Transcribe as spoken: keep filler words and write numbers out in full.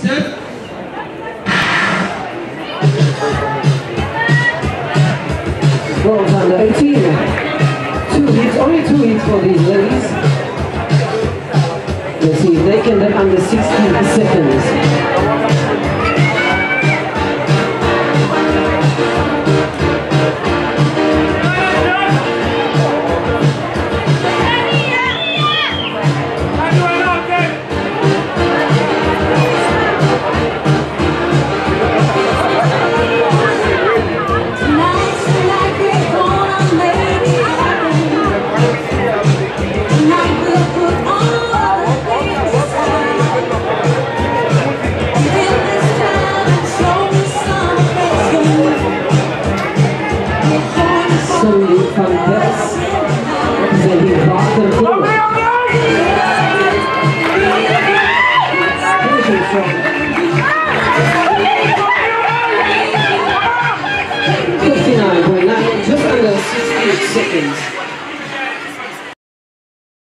Set. Well done, the eighteen. Two hits, only two hits for these ladies. Let's see if they can get under sixteen seconds. fifty-nine point nine, just under sixty seconds.